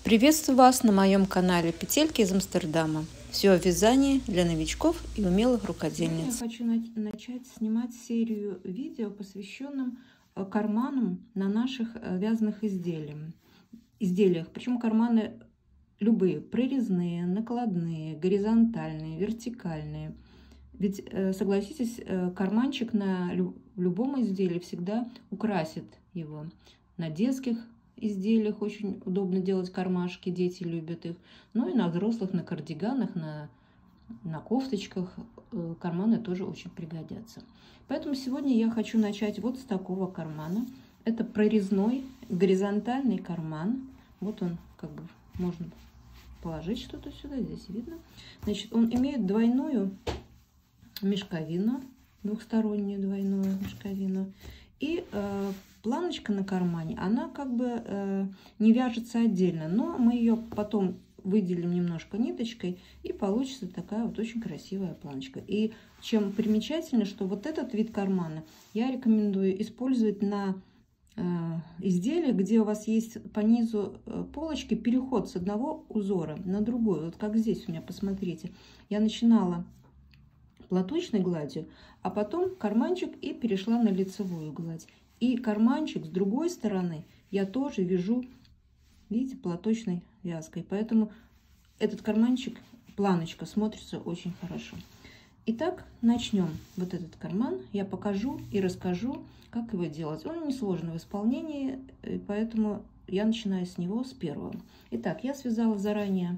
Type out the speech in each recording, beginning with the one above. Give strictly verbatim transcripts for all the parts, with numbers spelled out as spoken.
Приветствую вас на моем канале Петельки из Амстердама. Все о вязании для новичков и умелых рукодельниц. Я хочу начать снимать серию видео, посвященным карманам на наших вязаных изделиях. изделиях. Причем карманы любые, прорезные, накладные, горизонтальные, вертикальные. Ведь, согласитесь, карманчик на любом изделии всегда украсит его. На детских изделиях очень удобно делать кармашки, дети любят их. Ну и на взрослых, на кардиганах, на, на кофточках карманы тоже очень пригодятся. Поэтому сегодня я хочу начать вот с такого кармана. Это прорезной горизонтальный карман. Вот он, как бы можно положить что-то сюда, здесь видно. Значит, он имеет двойную мешковину, двухстороннюю двойную мешковину. И э, планочка на кармане, она как бы э, не вяжется отдельно, но мы ее потом выделим немножко ниточкой, и получится такая вот очень красивая планочка. И чем примечательно, что вот этот вид кармана я рекомендую использовать на э, изделиях, где у вас есть по низу полочки переход с одного узора на другой. Вот как здесь у меня, посмотрите, я начинала платочной гладью, а потом карманчик и перешла на лицевую гладь. И карманчик с другой стороны я тоже вяжу, видите, платочной вязкой. Поэтому этот карманчик, планочка, смотрится очень хорошо. Итак, начнем вот этот карман. Я покажу и расскажу, как его делать. Он несложный в исполнении, поэтому я начинаю с него, с первого. Итак, я связала заранее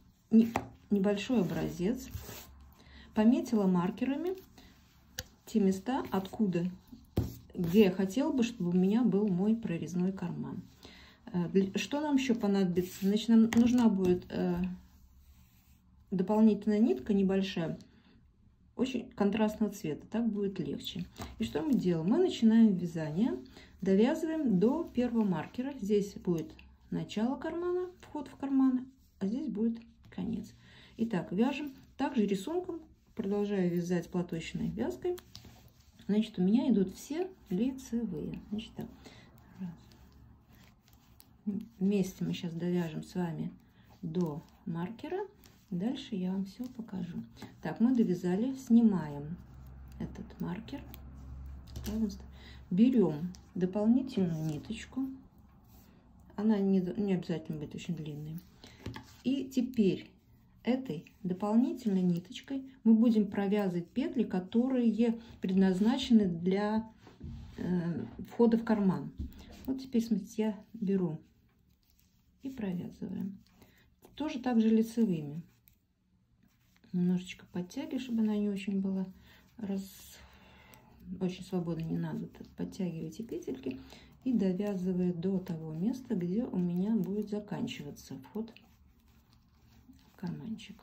небольшой образец. Пометила маркерами те места, откуда, где я хотела бы, чтобы у меня был мой прорезной карман. Что нам еще понадобится? Значит, нам нужна будет дополнительная нитка небольшая, очень контрастного цвета, так будет легче. И что мы делаем? Мы начинаем вязание, довязываем до первого маркера. Здесь будет начало кармана, вход в карман, а здесь будет конец. Итак, вяжем также рисунком. Продолжаю вязать платочной вязкой. Значит, у меня идут все лицевые. Значит, так. Вместе мы сейчас довяжем с вами до маркера. Дальше я вам все покажу. Так, мы довязали. Снимаем этот маркер. Берем дополнительную ниточку. Она не, не обязательно будет очень длинной. И теперь этой дополнительной ниточкой мы будем провязывать петли, которые предназначены для э, входа в карман. Вот теперь, смотрите, я беру и провязываю. Тоже так же лицевыми. Немножечко подтягиваю, чтобы она не очень была раз... очень свободно, не надо. Подтягивайте петельки и довязываю до того места, где у меня будет заканчиваться вход карманчик.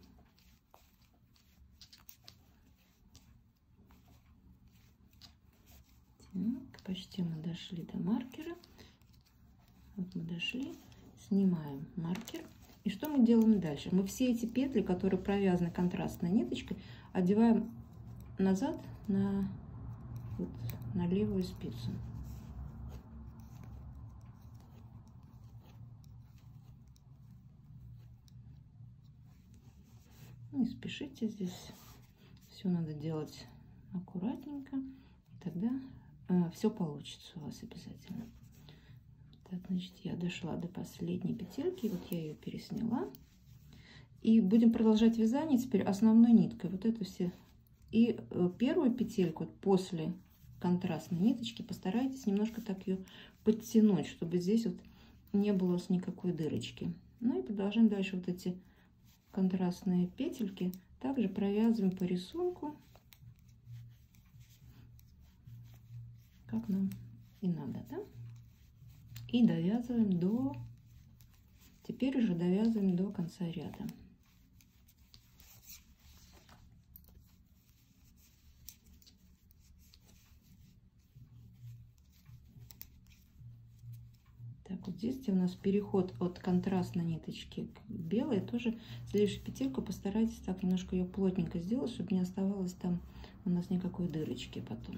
Так, почти мы дошли до маркера. Вот мы дошли, снимаем маркер. И что мы делаем дальше? Мы все эти петли, которые провязаны контрастной ниточкой, одеваем назад на, вот, на левую спицу. Не спешите, здесь все надо делать аккуратненько, и тогда э, все получится у вас обязательно. Так, значит, я дошла до последней петельки, вот я ее пересняла. И будем продолжать вязание теперь основной ниткой. Вот это все. И э, первую петельку вот после контрастной ниточки постарайтесь немножко так ее подтянуть, чтобы здесь вот не было у вас никакой дырочки. Ну и продолжаем дальше вот эти контрастные петельки также провязываем по рисунку, как нам и надо, да? И довязываем до, теперь уже довязываем до конца ряда. Так, вот здесь, где у нас переход от контрастной ниточки к белой, тоже следующую петельку постарайтесь так немножко ее плотненько сделать, чтобы не оставалось там у нас никакой дырочки потом.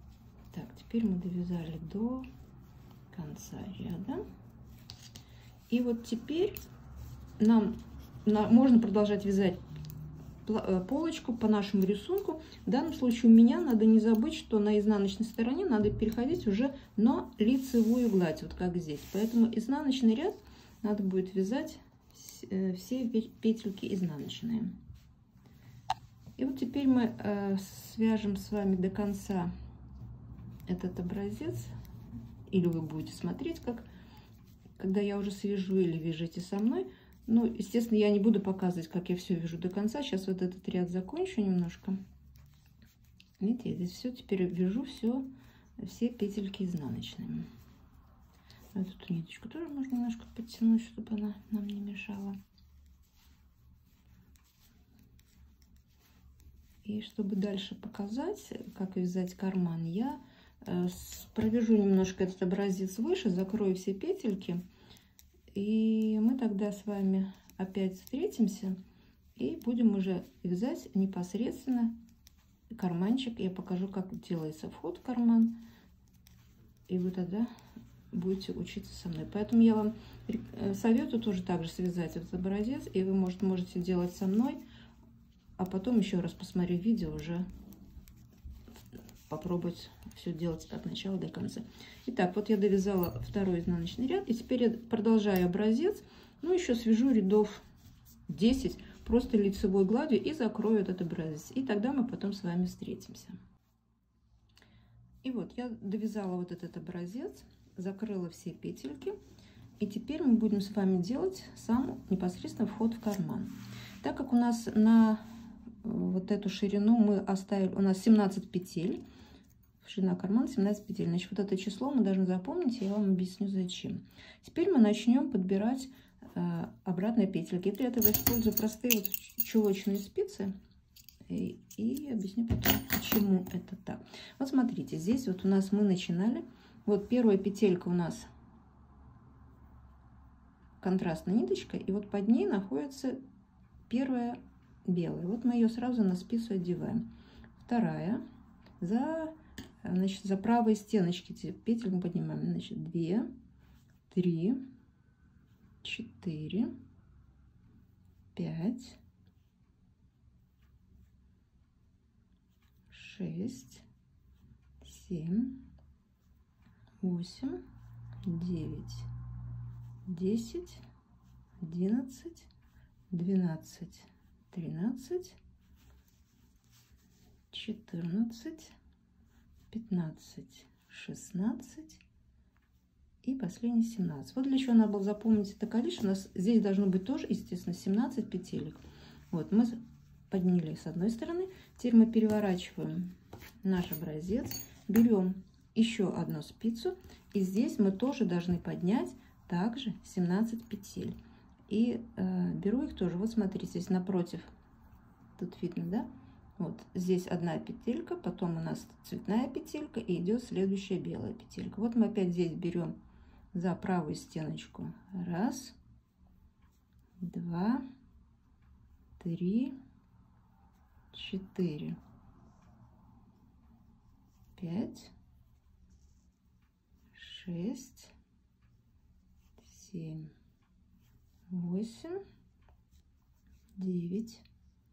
Так, теперь мы довязали до конца ряда. И вот теперь нам на, можно продолжать вязать полочку по нашему рисунку. В данном случае у меня надо не забыть, что на изнаночной стороне надо переходить уже на лицевую гладь, вот как здесь. Поэтому изнаночный ряд надо будет вязать все петельки изнаночные. И вот теперь мы э, свяжем с вами до конца этот образец, или вы будете смотреть, как, когда я уже свяжу, или вяжите со мной. Ну, естественно, я не буду показывать, как я все вяжу до конца. Сейчас вот этот ряд закончу немножко. Видите, я здесь все теперь вяжу все, все петельки изнаночными. Эту ниточку тоже можно немножко подтянуть, чтобы она нам не мешала. И чтобы дальше показать, как вязать карман, я провяжу немножко этот образец выше, закрою все петельки. И мы тогда с вами опять встретимся и будем уже вязать непосредственно карманчик. Я покажу, как делается вход в карман. И вы тогда будете учиться со мной. Поэтому я вам советую тоже также связать этот образец. И вы, может, можете делать со мной. А потом еще раз, посмотрев видео, уже попробовать все делать от начала до конца. Итак, вот я довязала второй изнаночный ряд. И теперь я продолжаю образец. Ну, еще свяжу рядов десять просто лицевой гладью и закрою этот образец. И тогда мы потом с вами встретимся. И вот я довязала вот этот образец, закрыла все петельки. И теперь мы будем с вами делать сам непосредственно вход в карман. Так как у нас на вот эту ширину мы оставили, у нас семнадцать петель, ширина кармана семнадцать петель, значит, вот это число мы должны запомнить, я вам объясню зачем. Теперь мы начнем подбирать э, обратные петельки. Для этого использую простые вот чулочные спицы и, и объясню потом, почему это так. Вот смотрите, здесь вот у нас мы начинали, вот первая петелька у нас контрастная ниточка, и вот под ней находится первая белая. Вот мы ее сразу на спицу одеваем. Вторая за, значит, за правые стеночки петель мы поднимаем. Значит, две, три, четыре, пять, шесть, семь, восемь, девять, десять, одиннадцать, двенадцать, тринадцать, четырнадцать, пятнадцать, шестнадцать и последний семнадцать. Вот для чего надо было запомнить это количество. У нас здесь должно быть тоже, естественно, семнадцать петелек. Вот мы подняли с одной стороны. Теперь мы переворачиваем наш образец, берем еще одну спицу, и здесь мы тоже должны поднять также семнадцать петель. И э, беру их тоже. Вот смотрите, здесь напротив, тут видно, да? Вот здесь одна петелька, потом у нас цветная петелька, и идет следующая белая петелька. Вот мы опять здесь берем за правую стеночку. Раз, два, три, четыре, пять, шесть, семь, восемь, девять,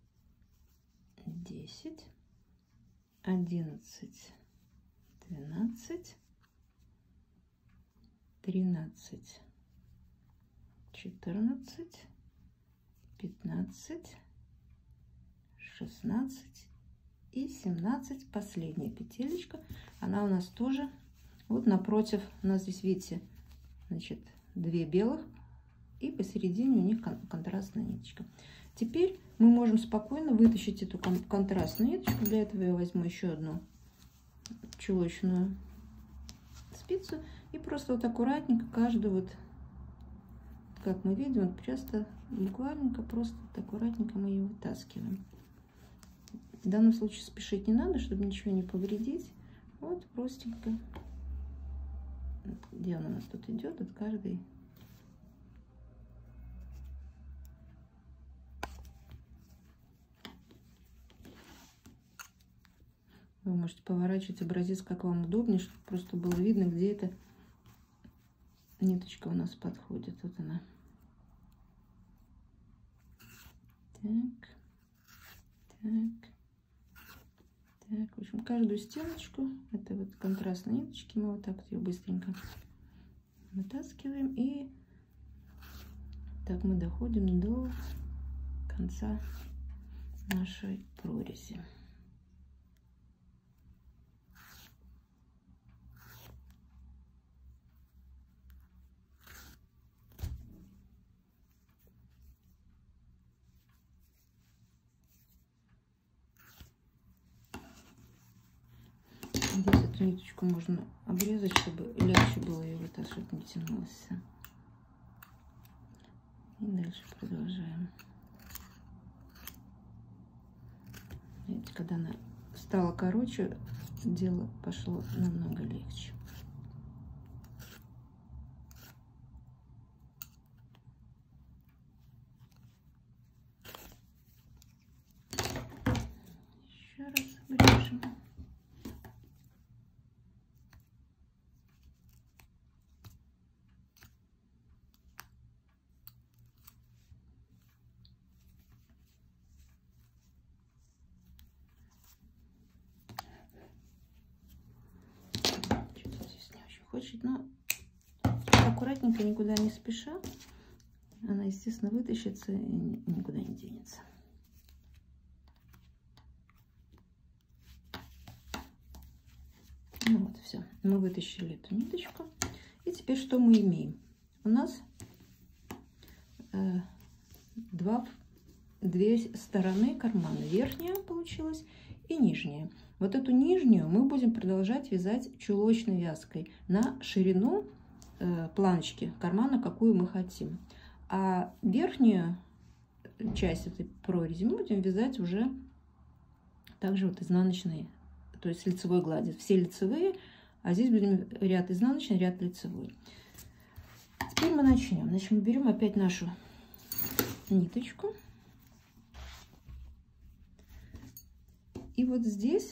десять, одиннадцать, двенадцать, тринадцать, четырнадцать, пятнадцать, шестнадцать и семнадцать. Последняя петелечка, она у нас тоже вот напротив. У нас здесь, видите, значит, две белых, и посередине у них контрастная ниточка. Теперь мы можем спокойно вытащить эту контрастную ниточку. Для этого я возьму еще одну чулочную спицу и просто вот аккуратненько каждую, вот как мы видим, вот просто буквально просто вот аккуратненько мы ее вытаскиваем. В данном случае спешить не надо, чтобы ничего не повредить. Вот простенько. Где она у нас тут идет от каждой. Вы можете поворачивать образец как вам удобнее, чтобы просто было видно, где эта ниточка у нас подходит. Вот она. Так, так, так. В общем, каждую стеночку, это вот контрастные ниточки, мы вот так вот ее быстренько вытаскиваем. И так мы доходим до конца нашей прорези. Здесь эту ниточку можно обрезать, чтобы легче было ее вот так, чтобы не тянулось. И дальше продолжаем. Видите, когда она стала короче, дело пошло намного легче. Еще раз обрежем. Хочет, но аккуратненько, никуда не спеша. Она, естественно, вытащится и никуда не денется. Ну вот, все. Мы вытащили эту ниточку. И теперь что мы имеем? У нас э, два, две стороны кармана. Верхняя получилась и нижняя. Вот эту нижнюю мы будем продолжать вязать чулочной вязкой на ширину э, планочки кармана, какую мы хотим. А верхнюю часть этой прорези мы будем вязать уже также вот изнаночной, то есть лицевой глади. Все лицевые, а здесь будем ряд изнаночный, ряд лицевой. Теперь мы начнем. Значит, мы берем опять нашу ниточку. И вот здесь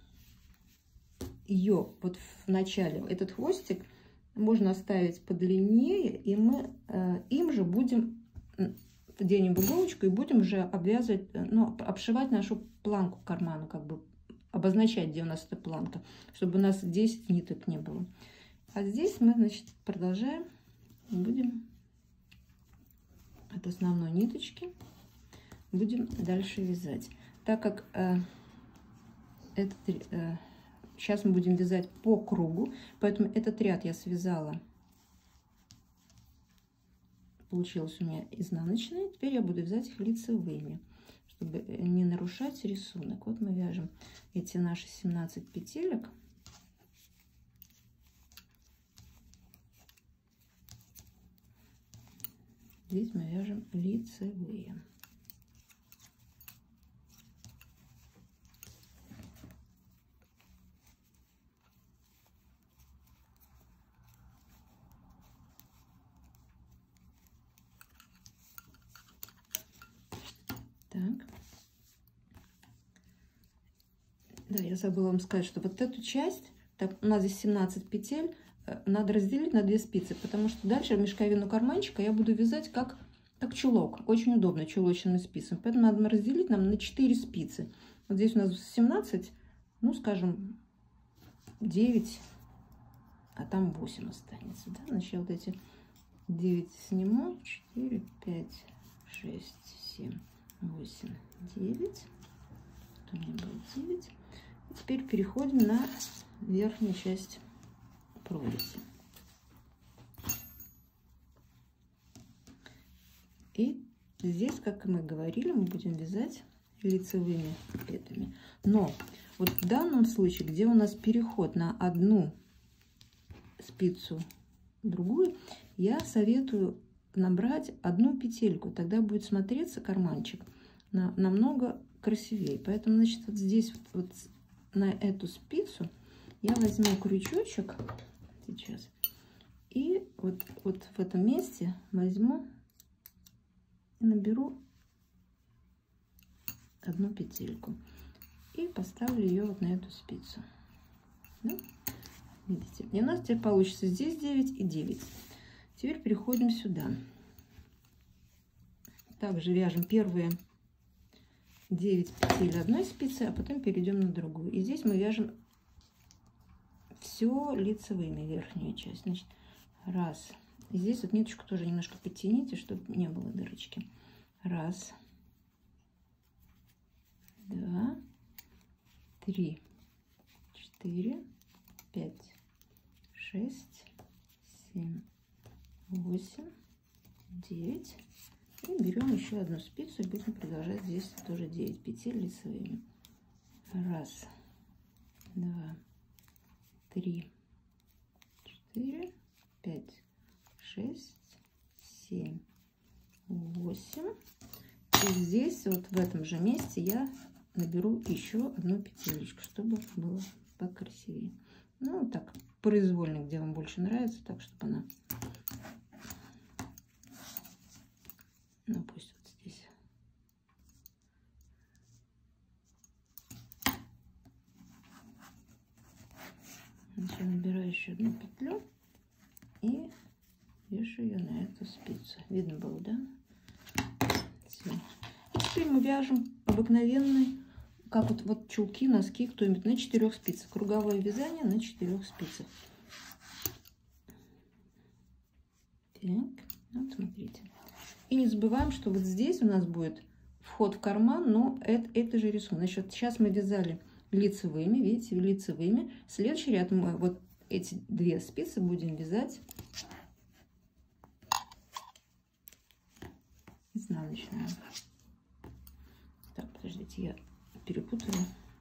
ее вот в начале, этот хвостик можно оставить подлиннее, и мы э, им же будем вденем в иголочку и будем уже обвязывать, ну, обшивать нашу планку кармана, как бы обозначать, где у нас эта планка, чтобы у нас десять ниток не было. А здесь мы, значит, продолжаем, будем от основной ниточки будем дальше вязать, так как э, этот э, сейчас мы будем вязать по кругу, поэтому этот ряд я связала, получилось у меня изнаночные. Теперь я буду вязать их лицевыми, чтобы не нарушать рисунок. Вот мы вяжем эти наши семнадцать петелек. Здесь мы вяжем лицевые. Так. Да, я забыла вам сказать, что вот эту часть, так, у нас здесь семнадцать петель, надо разделить на две спицы, потому что дальше мешковину карманчика я буду вязать как, как чулок. Очень удобно чулочными спицами. Поэтому надо разделить нам на четыре спицы. Вот здесь у нас семнадцать, ну, скажем, девять, а там восемь останется. Да? Значит, я вот эти девять сниму. четыре, пять, шесть, семь, восемь, девять. Тут у меня было девять. И теперь переходим на верхнюю часть прорези. И здесь, как мы говорили, мы будем вязать лицевыми петлями. Но вот в данном случае, где у нас переход на одну спицу другую, я советую набрать одну петельку. Тогда будет смотреться карманчик на, намного красивее. Поэтому, значит, вот здесь вот, вот на эту спицу я возьму крючочек сейчас и вот, вот в этом месте возьму и наберу одну петельку и поставлю ее вот на эту спицу. Да? Видите? И у нас теперь получится здесь девять и девять. Теперь переходим сюда. Также вяжем первые девять петель одной спицы, а потом перейдем на другую. И здесь мы вяжем все лицевыми, верхняя часть. Значит, раз. И здесь вот ниточку тоже немножко подтяните, чтобы не было дырочки. Раз, два, три, четыре, пять, шесть, семь, восемь, девять. И берем еще одну спицу и будем продолжать здесь тоже девять петель лицевыми. Раз, два, три, четыре, пять, шесть, семь, восемь. И здесь вот в этом же месте я наберу еще одну петелечку, чтобы было покрасивее. Ну, так, произвольно, где вам больше нравится, так, чтобы она... Ну, пусть вот здесь. Значит, набираю еще одну петлю и вешаю ее на эту спицу. Видно было, да? Все. И теперь мы вяжем обыкновенный, как вот, вот чулки, носки, кто-нибудь на четырех спицах. Круговое вязание на четырех спицах. Так, вот смотрите. И не забываем, что вот здесь у нас будет вход в карман, но это, это же рисунок. Значит, сейчас мы вязали лицевыми, видите, лицевыми. Следующий ряд мы вот эти две спицы будем вязать изнаночную. Так, подождите, я перепутала.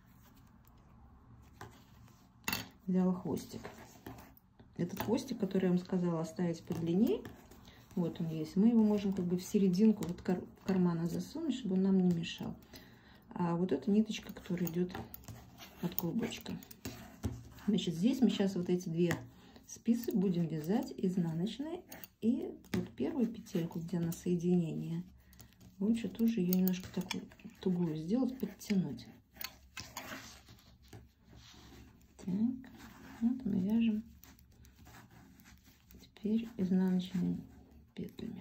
Взяла хвостик. Этот хвостик, который я вам сказала оставить подлиннее, вот он есть. Мы его можем как бы в серединку вот кар кармана засунуть, чтобы он нам не мешал. А вот эта ниточка, которая идет от клубочка. Значит, здесь мы сейчас вот эти две спицы будем вязать изнаночной. И вот первую петельку, где на соединение, лучше тоже ее немножко такую тугую сделать, подтянуть. Так, вот мы вяжем теперь изнаночными петлями.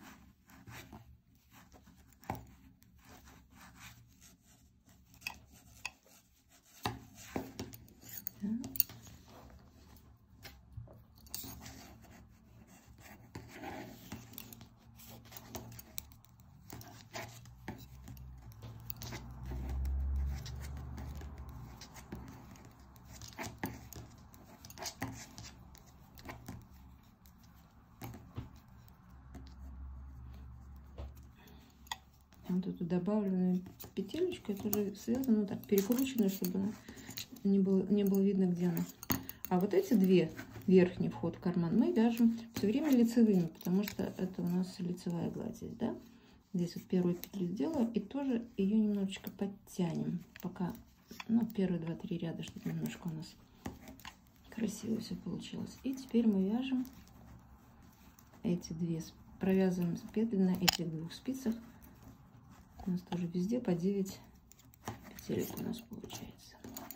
Вот эту добавленную петелечку, это уже связано, ну, так перекручено, чтобы не было, не было видно, где она. А вот эти две, верхний вход в карман, мы вяжем все время лицевыми, потому что это у нас лицевая гладь здесь, да? Здесь вот первую петлю сделаем и тоже ее немножечко подтянем, пока, ну, первые два-три ряда, чтобы немножко у нас красиво все получилось. И теперь мы вяжем эти две, провязываем петли на этих двух спицах. У нас тоже везде по девять петелек у нас получается.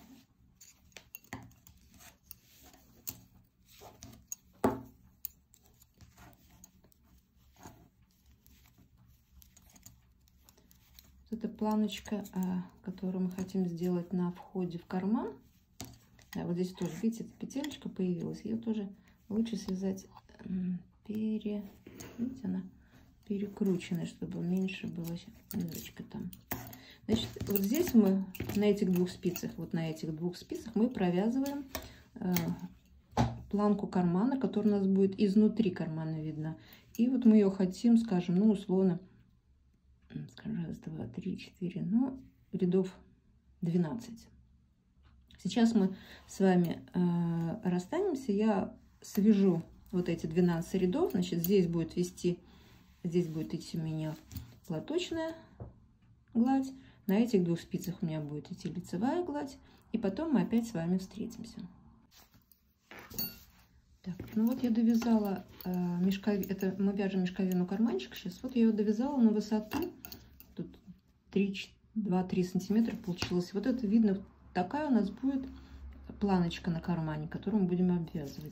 Вот эта планочка, которую мы хотим сделать на входе в карман. Да, вот здесь тоже, видите, эта петелечка появилась. Ее тоже лучше связать пере... Видите, она перекрученная, чтобы меньше было дырочка там. Значит, вот здесь мы на этих двух спицах, вот на этих двух спицах мы провязываем э, планку кармана, которая у нас будет изнутри кармана видна. И вот мы ее хотим, скажем, ну, условно, скажем, раз, два, три, четыре, ну, рядов двенадцать. Сейчас мы с вами э, расстанемся, я свяжу вот эти двенадцать рядов, значит, здесь будет вести, здесь будет идти у меня платочная гладь, на этих двух спицах у меня будет идти лицевая гладь, и потом мы опять с вами встретимся. Так, ну вот я довязала э, мешковину, это мы вяжем мешковину карманчик сейчас, вот я ее довязала на высоту, тут два-три сантиметра получилось, вот это видно, такая у нас будет планочка на кармане, которую мы будем обвязывать.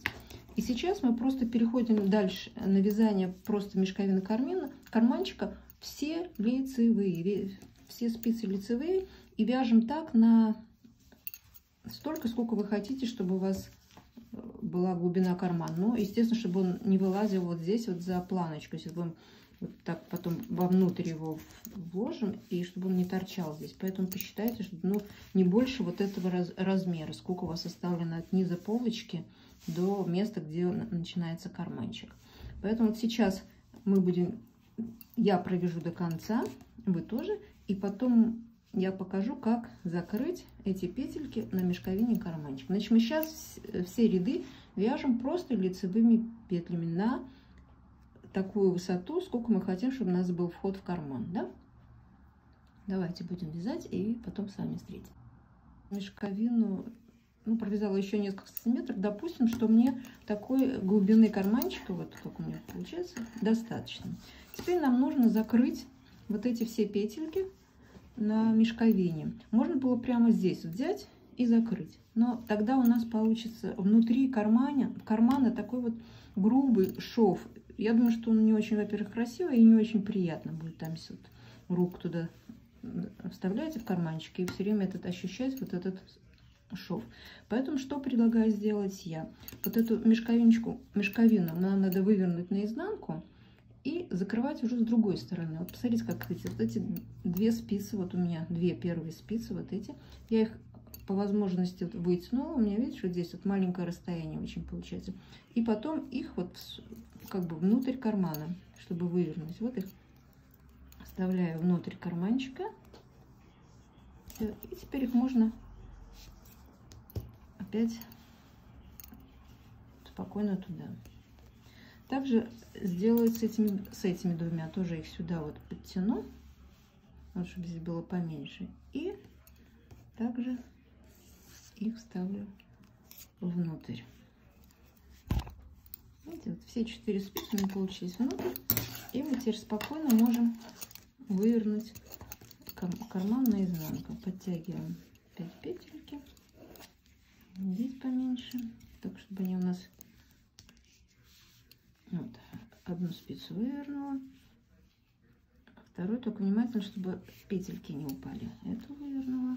И сейчас мы просто переходим дальше на вязание просто мешковины карманчика. Все лицевые, все спицы лицевые. И вяжем так на столько, сколько вы хотите, чтобы у вас была глубина кармана. Но, естественно, чтобы он не вылазил вот здесь вот за планочку. Если будем вот так потом вовнутрь его вложим, и чтобы он не торчал здесь. Поэтому посчитайте, что ну, не больше вот этого раз, размера, сколько у вас оставлено от низа полочки до места, где начинается карманчик. Поэтому вот сейчас мы будем, я провяжу до конца, вы тоже, и потом я покажу, как закрыть эти петельки на мешковине карманчик. Значит, мы сейчас все ряды вяжем просто лицевыми петлями на такую высоту, сколько мы хотим, чтобы у нас был вход в карман, да? Давайте будем вязать и потом с вами встретим. Мешковину, ну, провязала еще несколько сантиметров. Допустим, что мне такой глубины карманчика, вот как у меня получается, достаточно. Теперь нам нужно закрыть вот эти все петельки на мешковине. Можно было прямо здесь взять и закрыть, но тогда у нас получится внутри кармана, кармана такой вот грубый шов. Я думаю, что он не очень, во-первых, красивый и не очень приятно будет. Там вот руку туда вставляете в карманчик и все время этот ощущать вот этот шов. Поэтому что предлагаю сделать я? Вот эту мешковиночку, мешковину нам надо вывернуть наизнанку и закрывать уже с другой стороны. Вот посмотрите, как эти, вот эти две спицы, вот у меня две первые спицы, вот эти, я их по возможности вытянула. У меня, видите, вот здесь вот маленькое расстояние очень получается. И потом их вот как бы внутрь кармана, чтобы вывернуть. Вот их вставляю внутрь карманчика. И теперь их можно опять спокойно туда. Также сделаю с этими, с этими двумя. Тоже их сюда вот подтяну, вот, чтобы здесь было поменьше. И также их вставлю внутрь. Видите, вот все четыре спицы у меня получились внутрь. И мы теперь спокойно можем вывернуть карман наизнанку. Подтягиваем опять петельки. Здесь поменьше, так чтобы они у нас... Вот, одну спицу вывернула, вторую только внимательно, чтобы петельки не упали. Эту вывернула,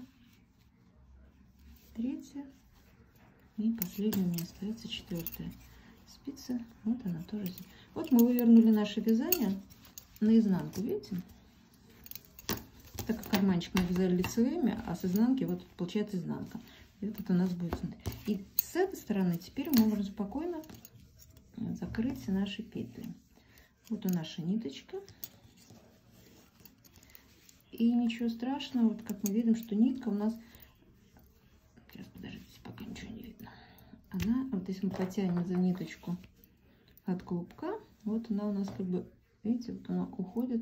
третья и последняя у меня остается четвертая спица. Вот она тоже. Вот мы вывернули наше вязание наизнанку, видите? Так как карманчик мы вязали лицевыми, а с изнанки вот получается изнанка. И вот это у нас будет. И с этой стороны теперь мы можем спокойно закрыть наши петли. Вот у наша ниточка. И ничего страшного, вот как мы видим, что нитка у нас... Сейчас, подождите, пока ничего не видно. Она, вот если мы потянем за ниточку от клубка, вот она у нас как бы, видите, вот она уходит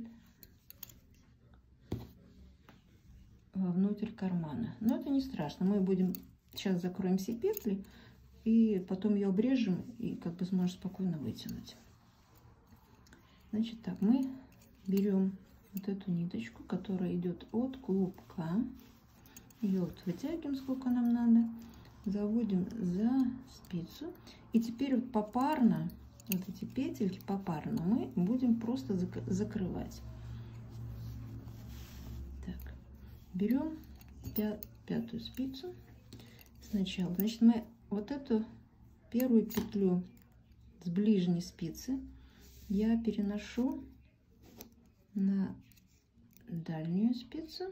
вовнутрь кармана. Но это не страшно. Мы будем... Сейчас закроем все петли. И потом ее обрежем и как бы сможем спокойно вытянуть. Значит, так, мы берем вот эту ниточку, которая идет от клубка. Ее вот вытягиваем, сколько нам надо. Заводим за спицу. И теперь вот попарно, вот эти петельки попарно мы будем просто закрывать. Так, берем пятую спицу сначала. Значит, мы вот эту первую петлю с ближней спицы я переношу на дальнюю спицу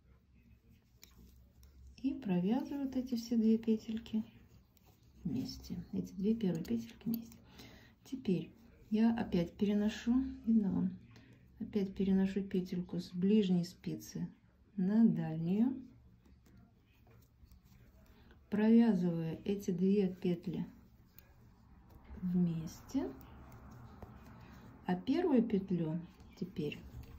и провязываю вот эти все две петельки вместе. Эти две первые петельки вместе. Теперь я опять переношу, видно вам, опять переношу петельку с ближней спицы на дальнюю. Провязываю эти две петли вместе, а первую петлю теперь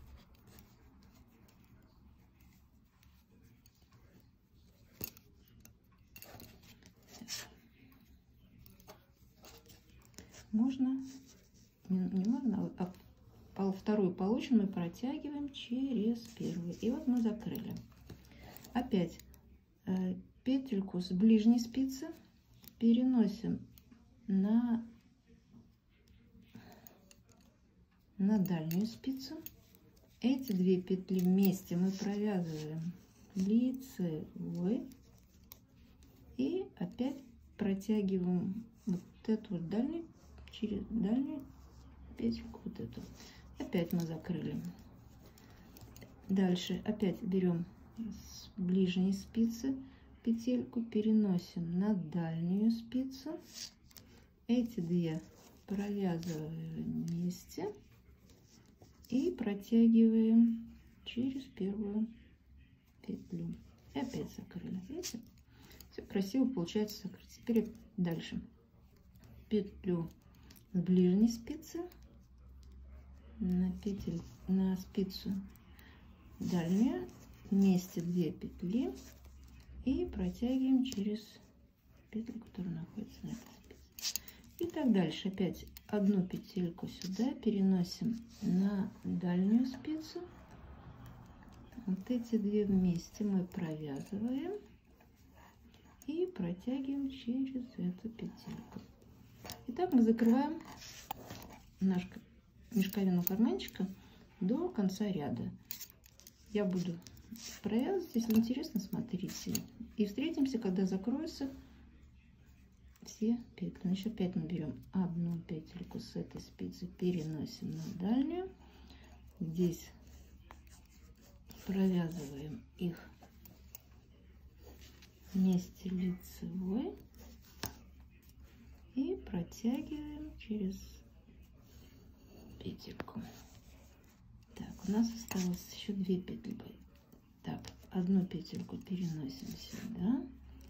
можно, не, не можно, а, а вторую полученную протягиваем через первую. И вот мы закрыли. Опять э, петельку с ближней спицы переносим на на дальнюю спицу. Эти две петли вместе мы провязываем лицевой и опять протягиваем вот эту вот дальнюю через дальнюю петельку, вот эту. Опять мы закрыли. Дальше опять берем с ближней спицы петельку, переносим на дальнюю спицу. Эти две провязываем вместе и протягиваем через первую петлю. И опять закрыли. Видите? Все красиво получается закрыть. Теперь дальше петлю с ближней спицы на петель на спицу дальнюю, вместе две петли и протягиваем через петлю, которая находится на этой спице. И так дальше. Опять одну петельку сюда переносим на дальнюю спицу. Вот эти две вместе мы провязываем и протягиваем через эту петельку. Итак, мы закрываем наш мешковину карманчика до конца ряда. Я буду провязывать, если интересно, смотрите. И встретимся, когда закроются все петли. Значит, опять мы берем одну петельку с этой спицы, переносим на дальнюю. Здесь провязываем их вместе лицевой и протягиваем через петельку. Так, у нас осталось еще две петли. Так, одну петельку переносим сюда,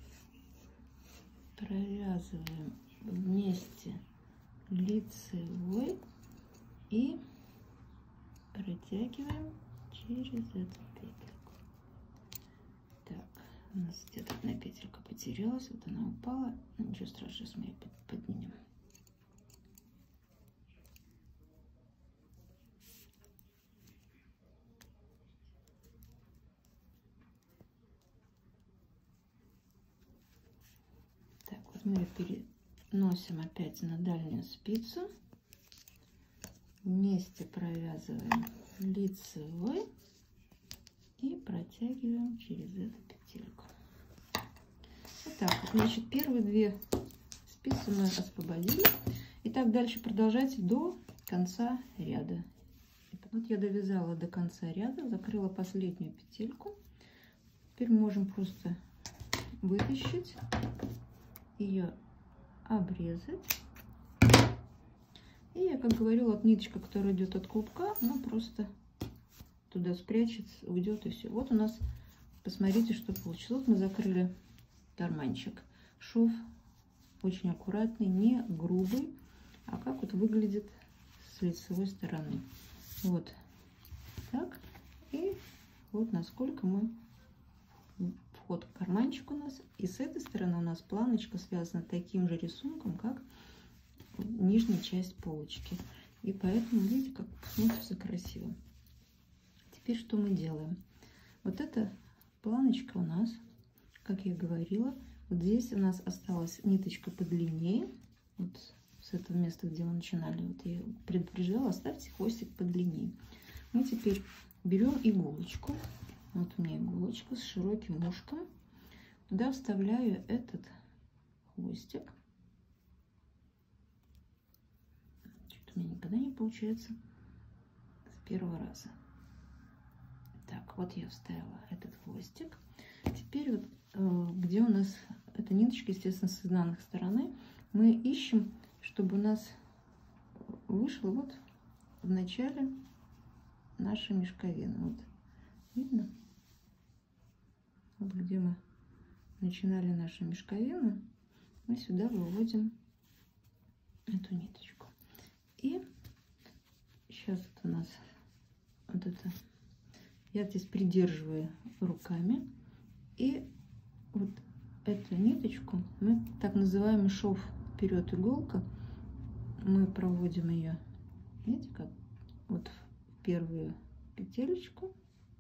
провязываем вместе лицевой и протягиваем через эту петельку. Так, у нас где-то одна петелька потерялась, вот она упала. Ничего страшного, сейчас мы ее поднимем. Так, вот мы ее переносим опять на дальнюю спицу. Вместе провязываем лицевой и протягиваем через эту петельку. Вот так. Значит, первые две спицы мы освободили. И так дальше продолжать до конца ряда. Вот я довязала до конца ряда, закрыла последнюю петельку. Теперь можем просто вытащить ее, обрезать. И я, как говорила, вот ниточка, которая идет от клубка, она просто туда спрячется, уйдет и все. Вот у нас, посмотрите, что получилось. Вот мы закрыли карманчик. Шов очень аккуратный, не грубый, а как вот выглядит с лицевой стороны. Вот так. И вот насколько мы вход в карманчик у нас. И с этой стороны у нас планочка связана таким же рисунком, как нижняя часть полочки. И поэтому, видите, как смотрится красиво. Теперь что мы делаем? Вот эта планочка у нас, как я говорила, вот здесь у нас осталась ниточка подлиннее. Вот с этого места, где мы начинали. Вот я предупреждала, оставьте хвостик подлиннее. Мы теперь берем иголочку. Вот у меня иголочка с широким ушком. Туда вставляю этот хвостик. Что-то у меня никогда не получается с первого раза. Так, вот я вставила этот хвостик. Теперь вот где у нас эта ниточка, естественно, с изнанной стороны, мы ищем, чтобы у нас вышло вот в начале нашей мешковины. Вот видно? Вот где мы начинали нашу мешковину, мы сюда выводим эту ниточку. И сейчас вот у нас вот это, я здесь придерживаю руками, и вот эту ниточку мы, так называемый шов вперед иголка, мы проводим ее, видите, как вот в первую петелечку,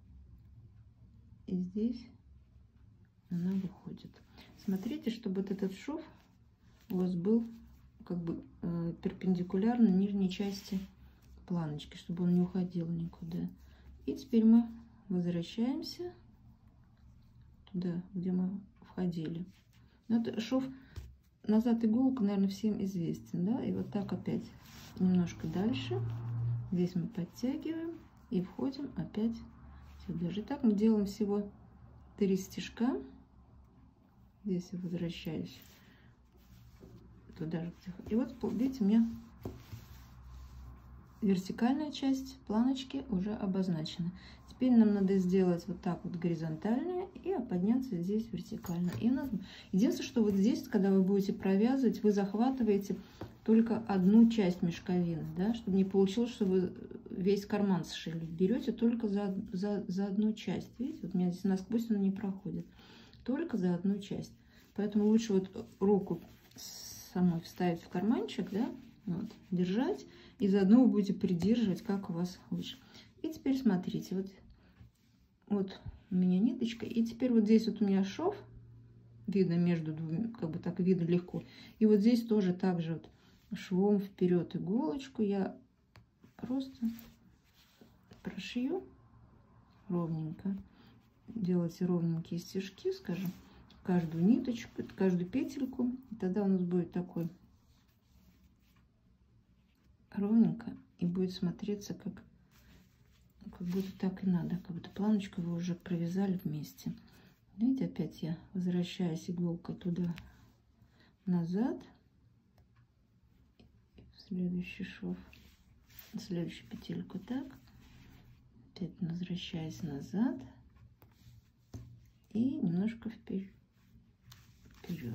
и здесь она выходит. Смотрите, чтобы вот этот шов у вас был как бы э, перпендикулярно нижней части планочки, чтобы он не уходил никуда. И теперь мы возвращаемся туда, где мы входили. Это шов назад иголка, наверное, всем известен, да? И вот так опять немножко дальше. Здесь мы подтягиваем и входим опять сюда же. Так мы делаем всего три стежка. Здесь я возвращаюсь туда же. И вот, видите, у меня вертикальная часть планочки уже обозначена. Теперь нам надо сделать вот так вот горизонтально и подняться здесь вертикально. И у нас... Единственное, что вот здесь, когда вы будете провязывать, вы захватываете только одну часть мешковины, да, чтобы не получилось, что вы весь карман сшили. Берете только за, за, за одну часть. Видите, вот у меня здесь насквозь она не проходит. Только за одну часть. Поэтому лучше вот руку самой вставить в карманчик, да, вот, держать. И заодно вы будете придерживать, как у вас лучше. И теперь смотрите, вот, вот у меня ниточка. И теперь вот здесь вот у меня шов. Видно между двумя, как бы так видно легко. И вот здесь тоже так же вот швом вперед иголочку я просто прошью ровненько. Делайте ровненькие стежки, скажем, каждую ниточку, каждую петельку. И тогда у нас будет такой ровненько и будет смотреться как, как будто так и надо, как будто планочку вы уже провязали вместе. Видите, опять я возвращаюсь иголкой туда назад, в следующий шов, в следующую петельку так, опять возвращаюсь назад и немножко вперед. вперед.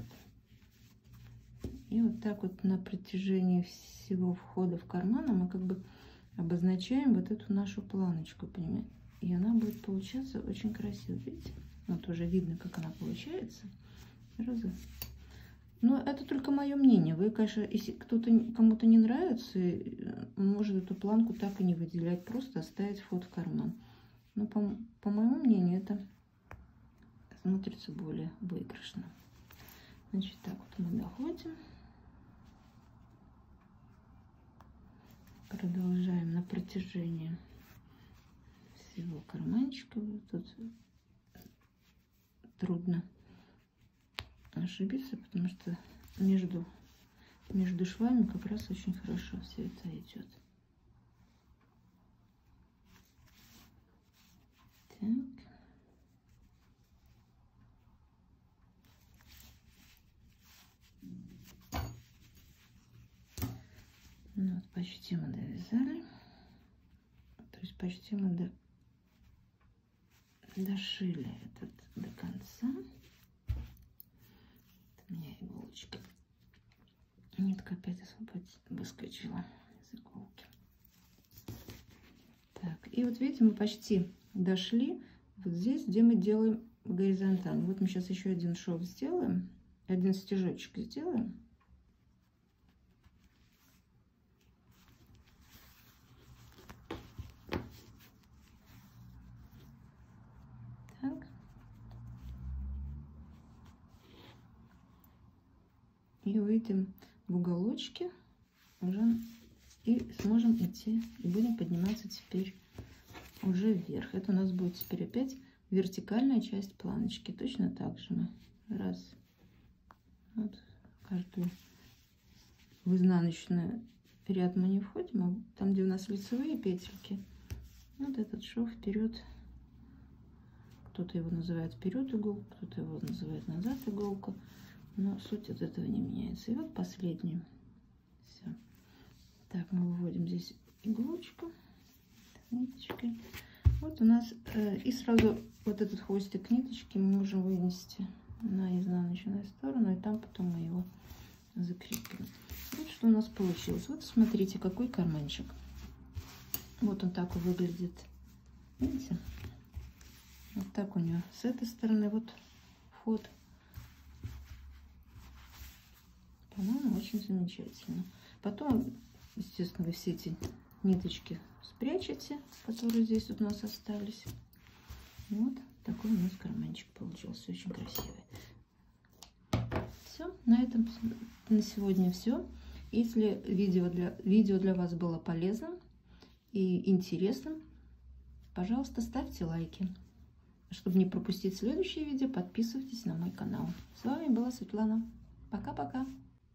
И вот так вот на протяжении всего входа в карман мы как бы обозначаем вот эту нашу планочку, понимаете? И она будет получаться очень красиво, видите? Вот уже видно, как она получается. Раза. Но это только мое мнение. Вы, конечно, если кто-то кому-то не нравится, может эту планку так и не выделять, просто оставить вход в карман. Но по, по моему мнению, это смотрится более выигрышно. Значит, так вот мы доходим. Продолжаем на протяжении всего карманчика. Тут трудно ошибиться, потому что между, между швами как раз очень хорошо все это идет. Так. Ну, вот почти мы довязали. То есть почти мы до, дошили этот до конца. У меня иголочка. Нитка опять выскочила из иголки. Так, и вот видите, мы почти дошли вот здесь, где мы делаем горизонтально. Вот мы сейчас еще один шов сделаем, один стежочек сделаем. Так. И выйдем в уголочке уже и сможем идти и будем подниматься теперь уже вверх. Это у нас будет теперь опять вертикальная часть планочки. Точно так же мы раз, вот, каждую в изнаночный ряд мы не входим, а там, где у нас лицевые петельки, вот этот шов вперед. Кто-то его называет вперед иголку, кто-то его называет назад иголку, но суть от этого не меняется. И вот последний. Все. Так, мы выводим здесь иголочку ниточкой. Вот у нас э, и сразу вот этот хвостик ниточки мы можем вынести на изнаночную сторону, и там потом мы его закрепим. Вот что у нас получилось. Вот смотрите, какой карманчик. Вот он так выглядит. Видите? Вот так у нее с этой стороны вот вход. По-моему, очень замечательно. Потом, естественно, вы все эти ниточки спрячете, которые здесь вот у нас остались. Вот такой у нас карманчик получился, очень красивый. Все, на этом на сегодня все. Если видео для, видео для вас было полезным, и интересным, пожалуйста, ставьте лайки. Чтобы не пропустить следующие видео, подписывайтесь на мой канал. С вами была Светлана. Пока-пока.